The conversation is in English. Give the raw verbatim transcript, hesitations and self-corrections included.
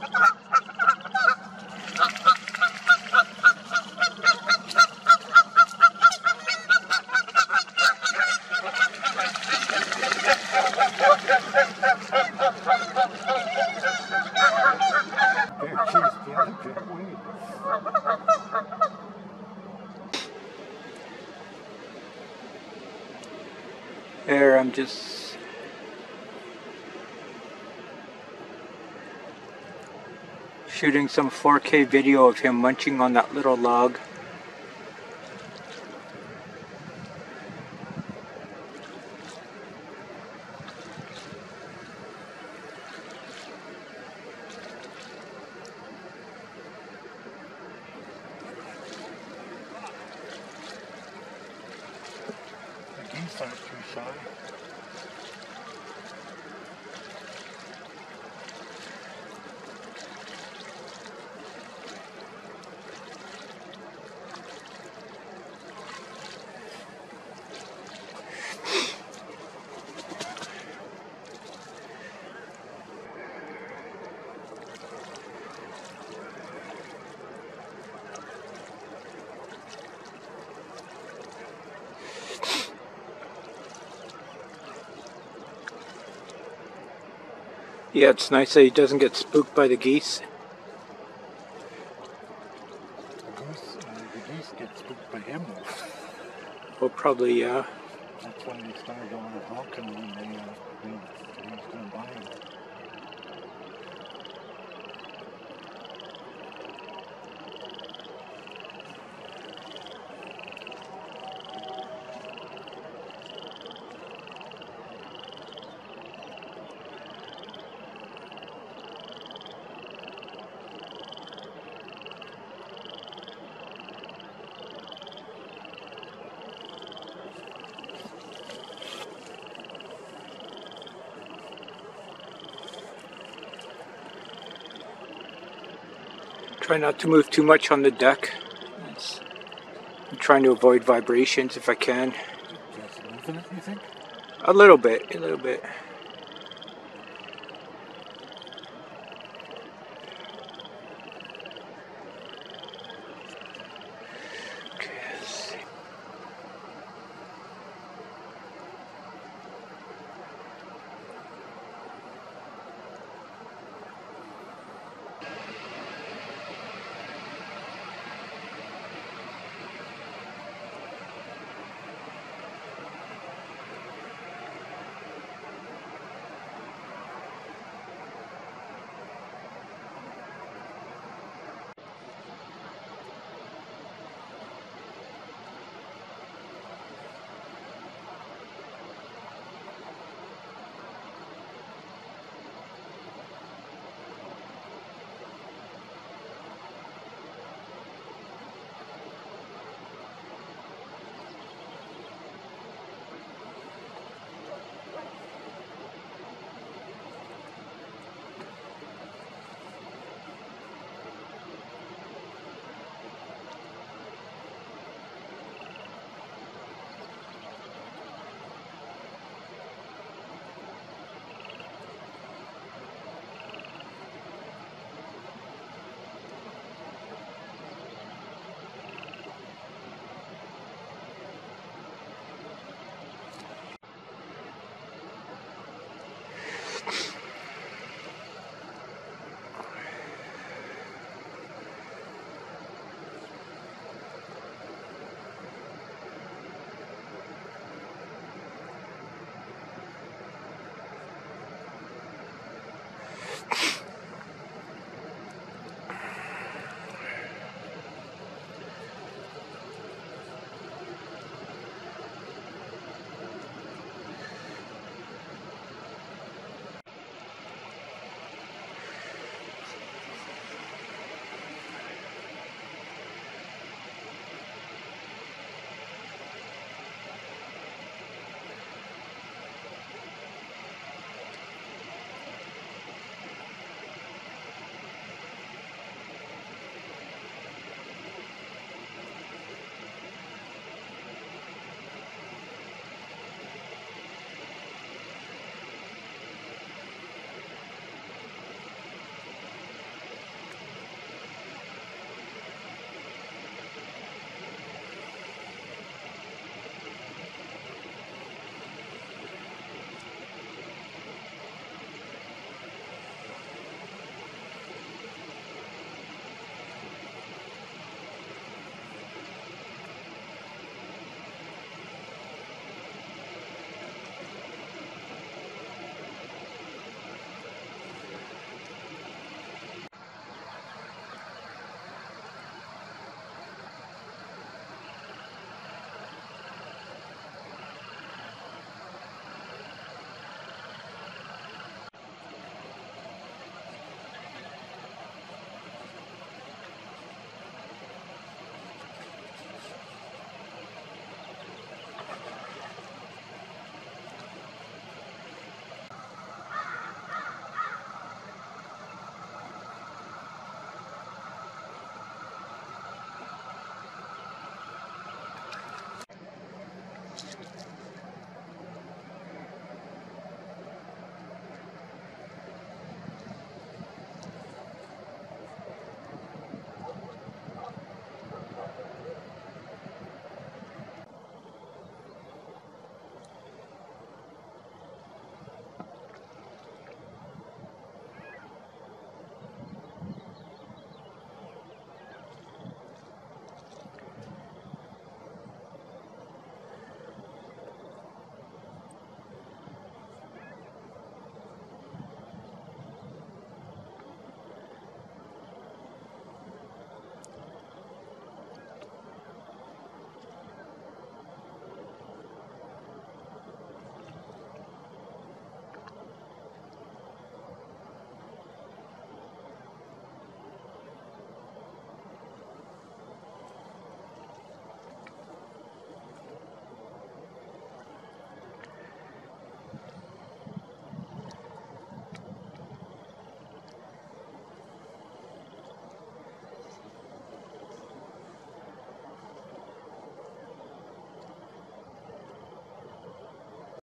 There, I'm just shooting some four K video of him munching on that little log. The geese aren't too shy. Yeah, it's nice that he doesn't get spooked by the geese. The goose, uh, the geese get spooked by him though. Well, probably, yeah. That's why they started going to honking when they, uh, they, they was going by him. Try not to move too much on the deck. It's, I'm trying to avoid vibrations if I can. Just moving it, you think? A little bit, a little bit.